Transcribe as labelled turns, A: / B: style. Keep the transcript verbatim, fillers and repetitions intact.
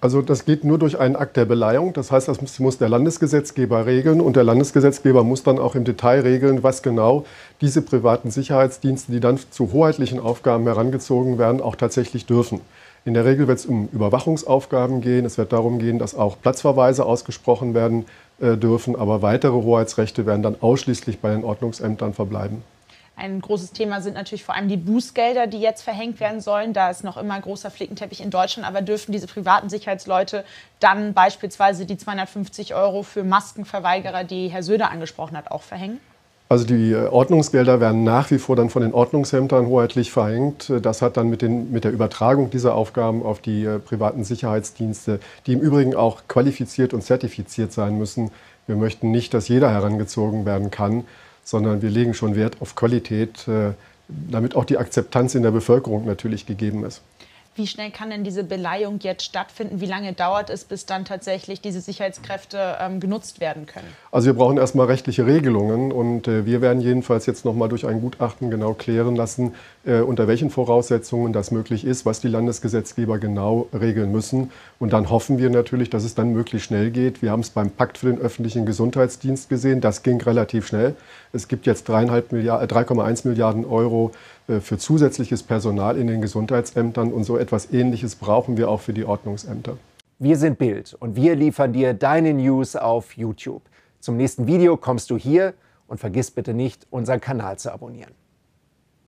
A: Also das geht nur durch einen Akt der Beleihung. Das heißt, das muss, muss der Landesgesetzgeber regeln. Und der Landesgesetzgeber muss dann auch im Detail regeln, was genau diese privaten Sicherheitsdienste, die dann zu hoheitlichen Aufgaben herangezogen werden, auch tatsächlich dürfen. In der Regel wird es um Überwachungsaufgaben gehen. Es wird darum gehen, dass auch Platzverweise ausgesprochen werden äh, dürfen. Aber weitere Hoheitsrechte werden dann ausschließlich bei den Ordnungsämtern verbleiben.
B: Ein großes Thema sind natürlich vor allem die Bußgelder, die jetzt verhängt werden sollen. Da ist noch immer ein großer Flickenteppich in Deutschland. Aber dürfen diese privaten Sicherheitsleute dann beispielsweise die zweihundertfünfzig Euro für Maskenverweigerer, die Herr Söder angesprochen hat, auch verhängen?
A: Also die Ordnungsgelder werden nach wie vor dann von den Ordnungsämtern hoheitlich verhängt. Das hat dann mit, den, mit der Übertragung dieser Aufgaben auf die äh, privaten Sicherheitsdienste, die im Übrigen auch qualifiziert und zertifiziert sein müssen. Wir möchten nicht, dass jeder herangezogen werden kann, sondern wir legen schon Wert auf Qualität, damit auch die Akzeptanz in der Bevölkerung natürlich gegeben ist.
B: Wie schnell kann denn diese Beleihung jetzt stattfinden? Wie lange dauert es, bis dann tatsächlich diese Sicherheitskräfte ähm, genutzt werden können?
A: Also wir brauchen erstmal rechtliche Regelungen und äh, wir werden jedenfalls jetzt noch mal durch ein Gutachten genau klären lassen, äh, unter welchen Voraussetzungen das möglich ist, was die Landesgesetzgeber genau regeln müssen. Und dann hoffen wir natürlich, dass es dann möglichst schnell geht. Wir haben es beim Pakt für den öffentlichen Gesundheitsdienst gesehen, das ging relativ schnell. Es gibt jetzt drei Komma eins Milliarden Euro für zusätzliches Personal in den Gesundheitsämtern und so etwas Ähnliches brauchen wir auch für die Ordnungsämter.
C: Wir sind Bild und wir liefern dir deine News auf YouTube. Zum nächsten Video kommst du hier und vergiss bitte nicht, unseren Kanal zu abonnieren.